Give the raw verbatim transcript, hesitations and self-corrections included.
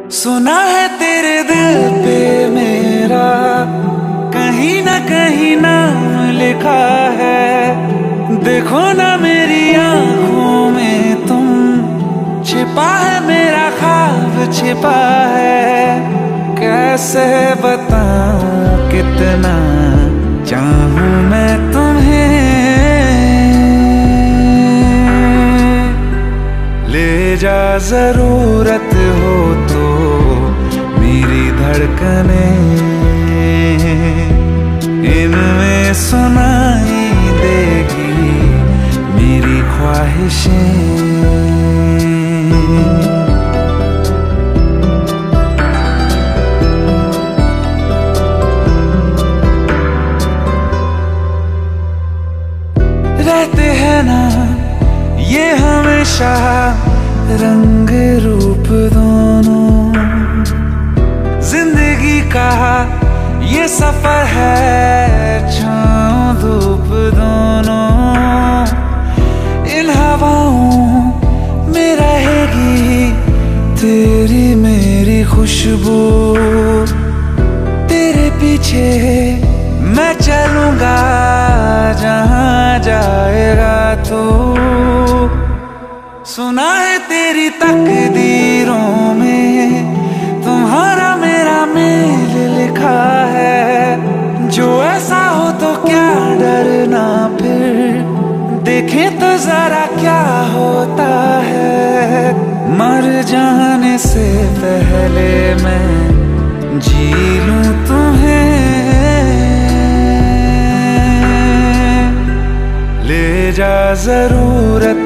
सुना है तेरे दिल पे मेरा कहीं ना कहीं नाम लिखा है। देखो ना मेरी आंखों में तुम, छिपा है मेरा ख्वाब छिपा है। कैसे बताऊं कितना चाहूं मैं तुम्हें। ले जा जरूरत हो तो मेरी धड़कने, इनमें सुनाई देगी मेरी ख्वाहिशें। रहते हैं ना ये हमेशा रंग रूप दोनों, जिंदगी का ये सफर है छाँव धूप दोनों। इन हवाओं में रहेगी तेरी मेरी खुशबू, तेरे पीछे मैं चलूंगा जहां जाएगा तू। सुना है तेरी तकदीरों में तुम्हारा मेरा मेल लिखा है। जो ऐसा हो तो क्या डरना, फिर देखें तो जरा क्या होता है। मर जाने से पहले मैं जी लूं तुम्हें। ले जा जरूरत